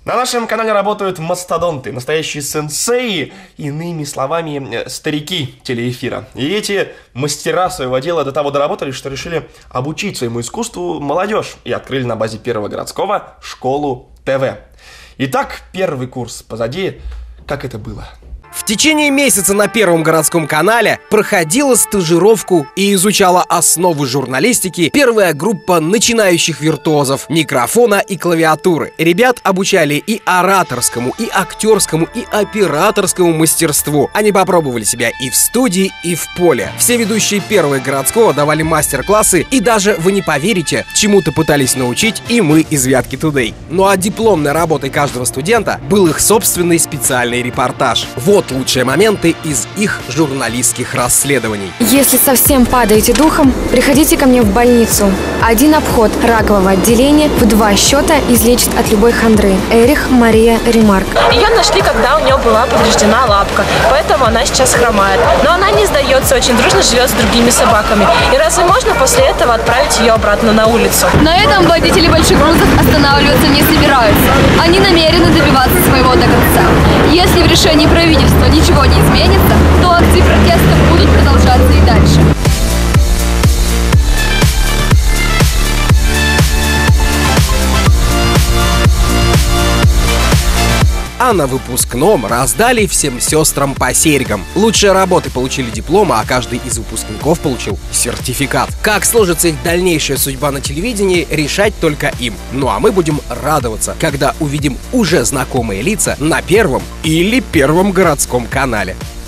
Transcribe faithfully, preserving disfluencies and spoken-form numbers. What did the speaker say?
На нашем канале работают мастодонты, настоящие сенсеи, иными словами, старики телеэфира. И эти мастера своего дела до того доработали, что решили обучить своему искусству молодежь и открыли на базе Первого городского школу ТВ. Итак, первый курс позади. Как это было? В течение месяца на Первом городском канале проходила стажировку и изучала основы журналистики первая группа начинающих виртуозов микрофона и клавиатуры. Ребят обучали и ораторскому, и актерскому, и операторскому мастерству. Они попробовали себя и в студии, и в поле. Все ведущие Первого городского давали мастер-классы, и даже, вы не поверите, чему-то пытались научить и мы из Вятки Тудей. Ну а дипломной работой каждого студента был их собственный специальный репортаж. Вот лучшие моменты из их журналистских расследований. Если совсем падаете духом, приходите ко мне в больницу. Один обход ракового отделения в два счета излечит от любой хандры. Эрих Мария Ремарк. Ее нашли, когда у нее была повреждена лапка, поэтому она сейчас хромает. Но она не сдается, очень дружно живет с другими собаками. И разве можно после этого отправить ее обратно на улицу? На этом водители больших грузов останавливаться не собираются. Они намерены добиваться своего до конца. Если в решении правительства ничего не изменится, то акции протеста будут продолжаться и дальше. А на выпускном раздали всем сестрам по серьгам. Лучшие работы получили дипломы, а каждый из выпускников получил сертификат. Как сложится их дальнейшая судьба на телевидении, решать только им. Ну а мы будем радоваться, когда увидим уже знакомые лица на Первом или Первом городском канале.